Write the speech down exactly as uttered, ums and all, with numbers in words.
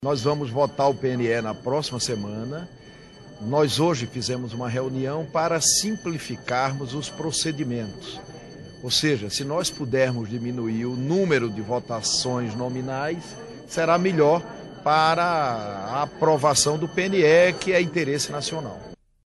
Nós vamos votar o P N E na próxima semana. Nós hoje fizemos uma reunião para simplificarmos os procedimentos. Ou seja, se nós pudermos diminuir o número de votações nominais, será melhor para a aprovação do P N E, que é interesse nacional.